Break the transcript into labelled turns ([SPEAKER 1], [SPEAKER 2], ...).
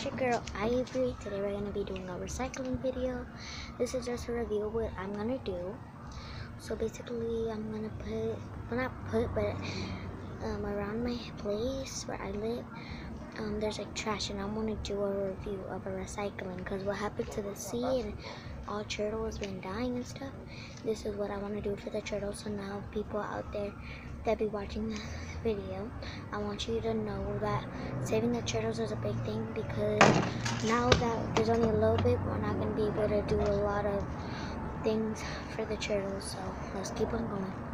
[SPEAKER 1] it's your girl Ivory. Today we're gonna be doing a recycling video. This is just a review of what I'm gonna do. So basically, I'm gonna around my place where I live, there's like trash, and I want to do a review of a recycling because what happened to the sea and all turtles been dying and stuff. This is what I want to do for the turtles. So now people out there that be watching this video, I want you to know that saving the turtles is a big thing, because now that there's only a little bit, we're not going to be able to do a lot of things for the turtles. So let's keep on going.